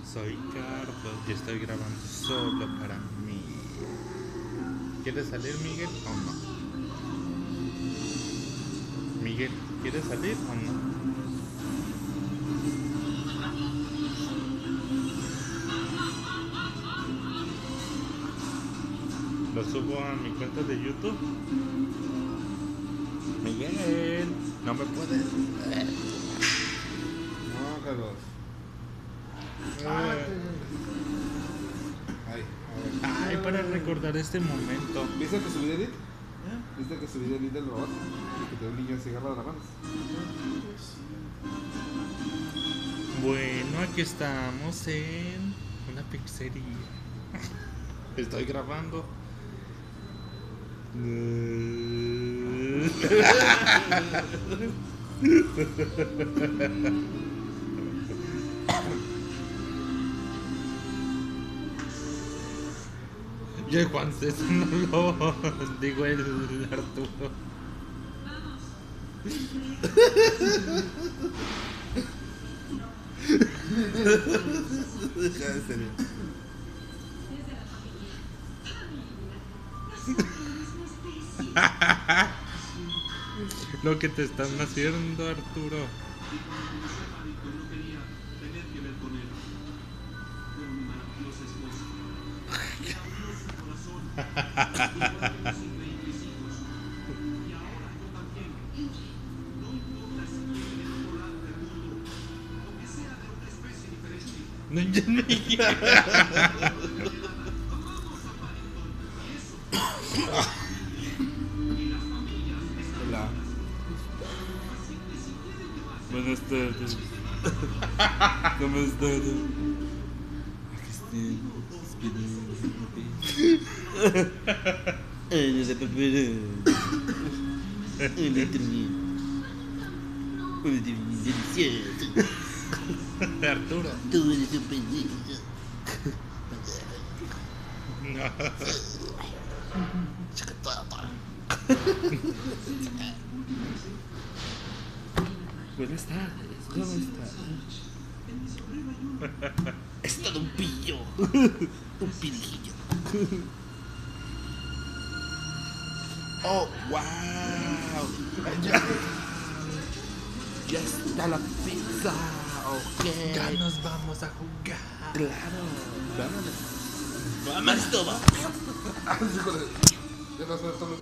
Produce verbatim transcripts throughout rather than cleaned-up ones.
Soy Carlos y estoy grabando solo para mí. ¿Quieres salir, Miguel, o no? Miguel, ¿quieres salir o no? Lo subo a mi cuenta de YouTube. Miguel, no me puedes. No, Carlos. Eh. Ay, Ay, para recordar este momento. ¿viste que subí de Elite? ¿Viste que subí de Elite del robot? Que tiene un niño así agarrado de las manos. Bueno, aquí estamos en una pizzería. Estoy grabando. Y el Juan César no lo digo, el Arturo. Ya, en serio. Lo que te están haciendo, Arturo. No, ya no hay- Hola. Buenas tardes. ¿Cómo están? Aquí estoy esperando. Ay, no se prepara. Hola, Trini. Hola, Trini, delicioso. Arturo. Todo eres un pendejo. No. Buenas tardes, ¿cómo estás? Es todo un pillo. Un pirijillo. Oh, wow. Ya, ya está la pizza. Ok. Ya nos vamos a jugar. Claro. Vámonos. Vámonos, toma. Ya no sé, esto lo...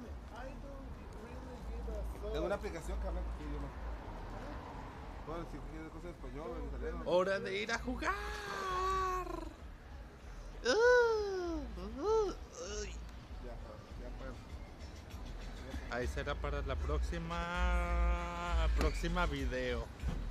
Tengo una aplicación que habla con tu idioma. Bueno, si quieres cosas en español o en italiano. Hora de ir a jugar. Uh, uh, uy. Ya, ya, pues. Ahí será para la próxima próxima video.